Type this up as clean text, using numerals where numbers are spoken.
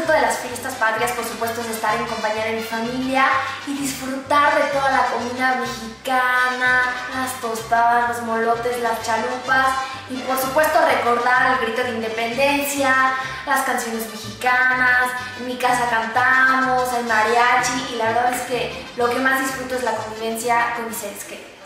disfruto de las fiestas patrias, por supuesto, es estar en compañía de mi familia y disfrutar de toda la comida mexicana, las tostadas, los molotes, las chalupas y por supuesto recordar el grito de independencia, las canciones mexicanas. En mi casa cantamos, hay mariachi y la verdad es que lo que más disfruto es la convivencia con mis seres queridos.